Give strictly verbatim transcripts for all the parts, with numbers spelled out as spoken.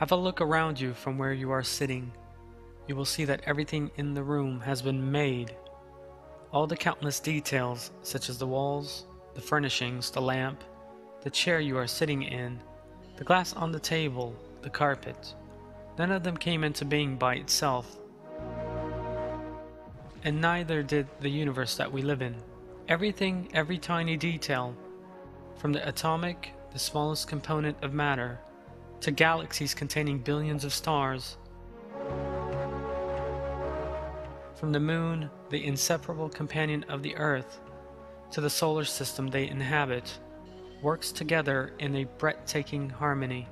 Have a look around you from where you are sitting. You will see that everything in the room has been made. All the countless details, such as the walls, the furnishings, the lamp, the chair you are sitting in, the glass on the table, the carpet, none of them came into being by itself. And neither did the universe that we live in. Everything, every tiny detail, from the atomic, the smallest component of matter, to galaxies containing billions of stars, from the moon, the inseparable companion of the Earth, to the solar system they inhabit, works together in a breathtaking harmony.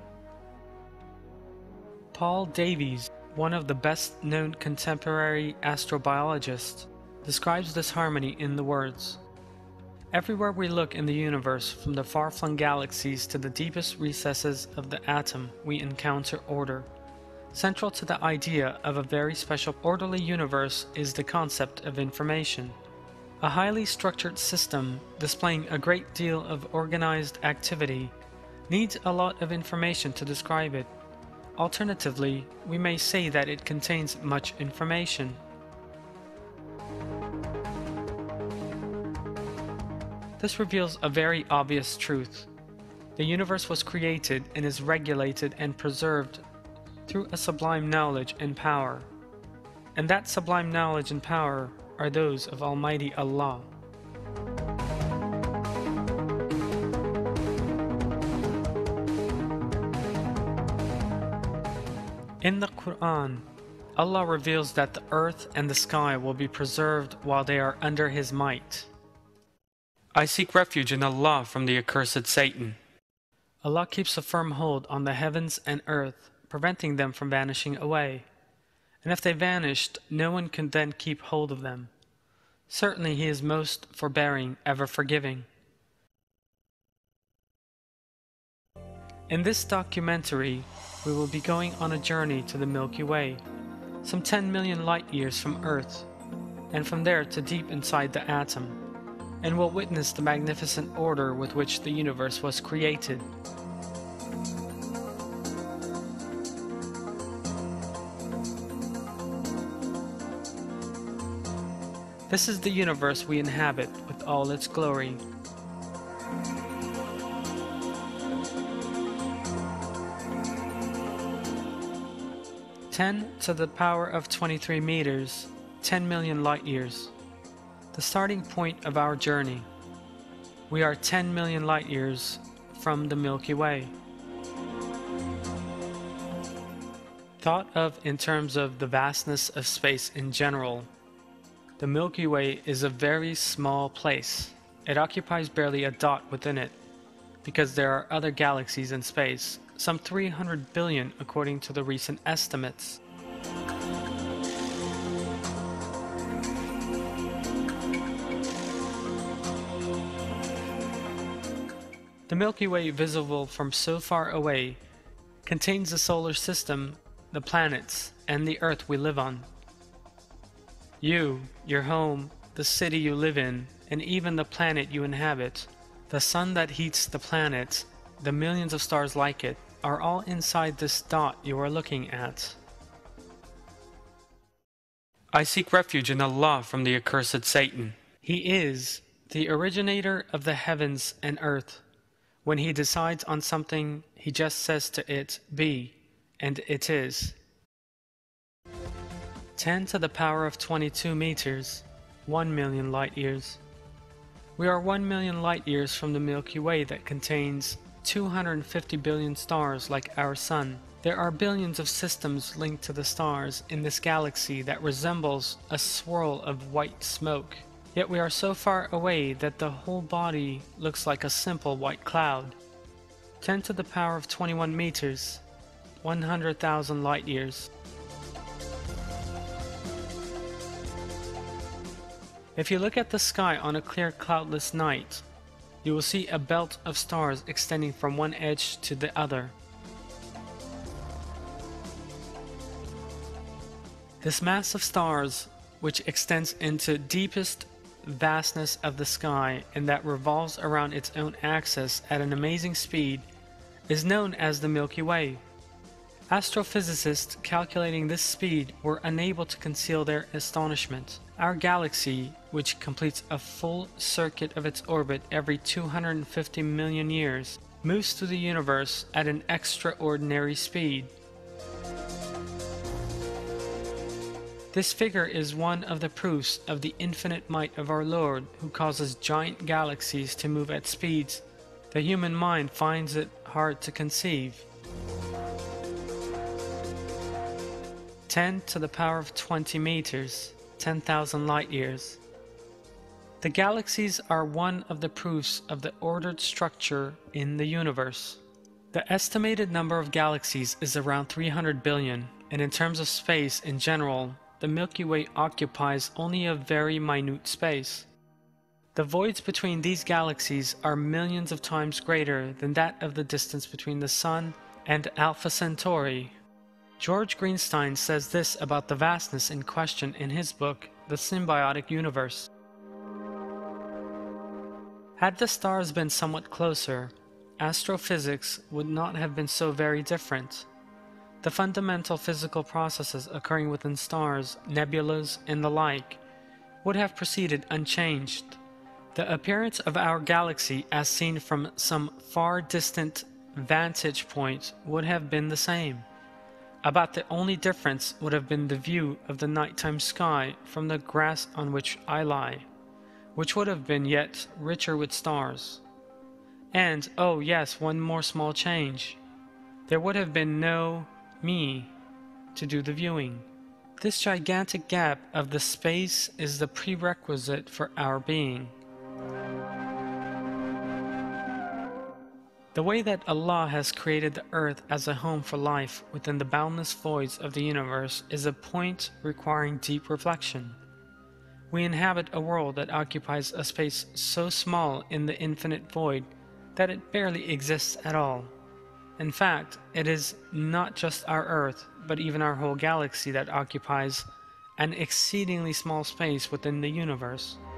Paul Davies, one of the best-known contemporary astrobiologists, describes this harmony in the words, "Everywhere we look in the universe, from the far-flung galaxies to the deepest recesses of the atom, we encounter order. Central to the idea of a very special orderly universe is the concept of information. A highly structured system, displaying a great deal of organized activity, needs a lot of information to describe it. Alternatively, we may say that it contains much information." This reveals a very obvious truth. The universe was created and is regulated and preserved through a sublime knowledge and power. And that sublime knowledge and power are those of Almighty Allah. In the Quran, Allah reveals that the earth and the sky will be preserved while they are under His might. I seek refuge in Allah from the accursed Satan. Allah keeps a firm hold on the heavens and earth, preventing them from vanishing away. And if they vanished, no one can then keep hold of them. Certainly He is most forbearing, ever forgiving. In this documentary, we will be going on a journey to the Milky Way, some ten million light years from Earth, and from there to deep inside the atom, and will witness the magnificent order with which the universe was created. This is the universe we inhabit with all its glory. ten to the power of twenty-three meters, ten million light years. The starting point of our journey. We are ten million light years from the Milky Way. Thought of in terms of the vastness of space in general, the Milky Way is a very small place. It occupies barely a dot within it, because there are other galaxies in space, some three hundred billion according to the recent estimates. The Milky Way, visible from so far away, contains the solar system, the planets, and the Earth we live on. You, your home, the city you live in, and even the planet you inhabit, the sun that heats the planet, the millions of stars like it, are all inside this dot you are looking at. I seek refuge in Allah from the accursed Satan. He is the originator of the heavens and earth. When He decides on something, He just says to it, "Be," and it is. ten to the power of twenty-two meters, one million light years. We are one million light years from the Milky Way that contains two hundred fifty billion stars like our Sun. There are billions of systems linked to the stars in this galaxy that resembles a swirl of white smoke. Yet we are so far away that the whole body looks like a simple white cloud. ten to the power of twenty-one meters, one hundred thousand light years. If you look at the sky on a clear cloudless night, you will see a belt of stars extending from one edge to the other. This mass of stars, which extends into deepest vastness of the sky and that revolves around its own axis at an amazing speed, is known as the Milky Way. Astrophysicists calculating this speed were unable to conceal their astonishment. Our galaxy, which completes a full circuit of its orbit every two hundred fifty million years, moves through the universe at an extraordinary speed. This figure is one of the proofs of the infinite might of our Lord, who causes giant galaxies to move at speeds the human mind finds it hard to conceive. ten to the power of twenty meters, ten thousand light years. The galaxies are one of the proofs of the ordered structure in the universe. The estimated number of galaxies is around three hundred billion, and in terms of space in general, the Milky Way occupies only a very minute space. The voids between these galaxies are millions of times greater than that of the distance between the Sun and Alpha Centauri. George Greenstein says this about the vastness in question in his book, The Symbiotic Universe. Had the stars been somewhat closer, astrophysics would not have been so very different. The fundamental physical processes occurring within stars, nebulas, and the like would have proceeded unchanged. The appearance of our galaxy as seen from some far distant vantage point would have been the same. About the only difference would have been the view of the nighttime sky from the grass on which I lie, which would have been yet richer with stars. And, oh yes, one more small change. There would have been no me to do the viewing. This gigantic gap of the space is the prerequisite for our being. The way that Allah has created the earth as a home for life within the boundless voids of the universe is a point requiring deep reflection. We inhabit a world that occupies a space so small in the infinite void that it barely exists at all. In fact, it is not just our earth, but even our whole galaxy that occupies an exceedingly small space within the universe.